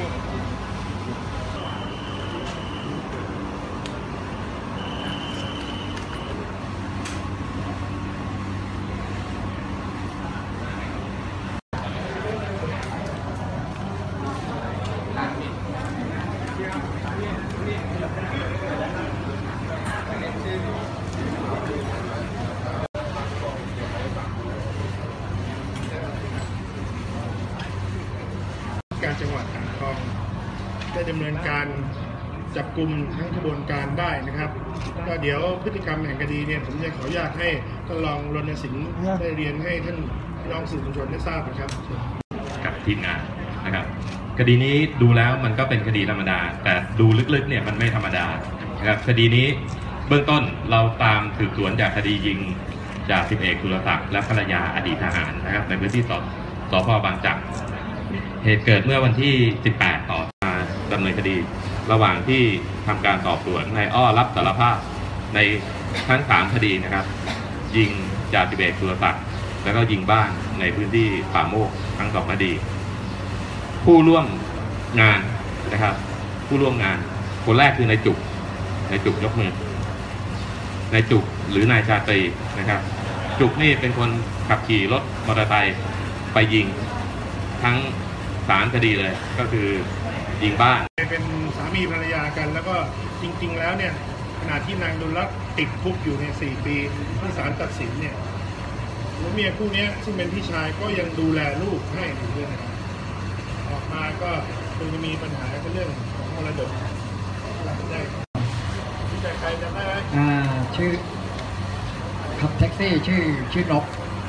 การจังหวัดอ่างทองได้ดำเนินการจับกุมทั้งขบวนการได้นะครับก็เดี๋ยวพฤติกรรมแห่งคดีเนี่ยผมจะขออนุญาตให้ท่านรองรณสิงห์ได้เรียนให้ท่านพี่น้องสื่อมวลชนได้ทราบนะครับกับทีมงานนะครับคดีนี้ดูแล้วมันก็เป็นคดีธรรมดาแต่ดูลึกๆเนี่ยมันไม่ธรรมดานะครับคดีนี้เบื้องต้นเราตามสืบสวนจากคดียิงจ่าสิบเอกสุรศักดิ์และภรรยาอดีตทหารนะครับในพื้นที่สพ.บางจักรเหตุเกิดเมื่อวันที่ 18 ต่อมาดำเนินคดีระหว่างที่ทำการสอบสวนนายอ้อรับสารภาพในทั้ง3คดีนะครับยิงจ่าสิบเอกสุรศักดิ์แล้วก็ยิงบ้านในพื้นที่ป่าโมกทั้ง2คดีผู้ร่วมงานนะครับผู้ร่วมงานคนแรกคือนายจุกยกมือนายจุกหรือนายชาตรีนะครับจุกนี่เป็นคนขับขี่รถมอเตอร์ไซค์ไปยิงทั้ง3คดีเลยก็คือยิงบ้านเป็นสามีภรรยากันแล้วก็จริงๆแล้วเนี่ยขณะที่นางดลรัตน์ติดคุกอยู่ใน4 ปีที่ศาลตัดสินเนี่ยแล้วเมียคู่นี้ซึ่งเป็นพี่ชายก็ยังดูแลลูกให้อยู่ด้วยนะครับออกมาก็คงจะมีปัญหาเรื่องของมรดกได้ที่ใครจะได้ชื่อขับแท็กซี่ชื่อนก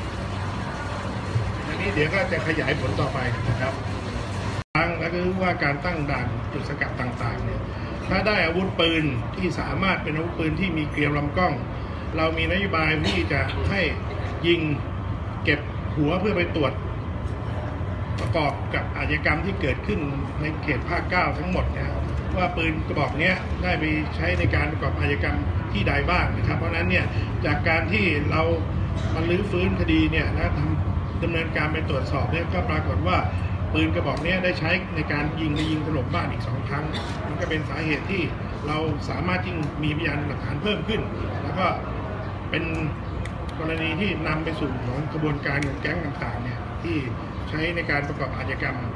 อันนี้เดี๋ยวก็จะขยายผลต่อไปนะครับแล้วก็ว่าการตั้งด่านจุดสกัดต่างๆเนี่ยถ้าได้อาวุธปืนที่สามารถเป็นอาวุธปืนที่มีเกลียวลำกล้องเรามีนโยบายที่จะให้ยิงเก็บหัวเพื่อไปตรวจประกอบกับอาชญากรรมที่เกิดขึ้นในเขตภาค 9ทั้งหมดนะว่าปืนกระบอกนี้ได้ไปใช้ในการประกอบอาชญากรรมที่ใดบ้างนะครับเพราะนั้นเนี่ยจากการที่เรามาลื้อฟื้นคดีเนี่ยนะดำเนินการไปตรวจสอบเนี่ยก็ปรากฏว่าปืนกระบอกนี้ได้ใช้ในการยิงถล่มบ้านอีก2 ครั้งมันก็เป็นสาเหตุที่เราสามารถที่มีพยานหลักฐานเพิ่มขึ้นแล้วก็เป็นกรณีที่นำไปสู่ของกระบวนการของแก๊งต่างๆเนี่ยที่ใช้ในการประกอบอาชญากรรม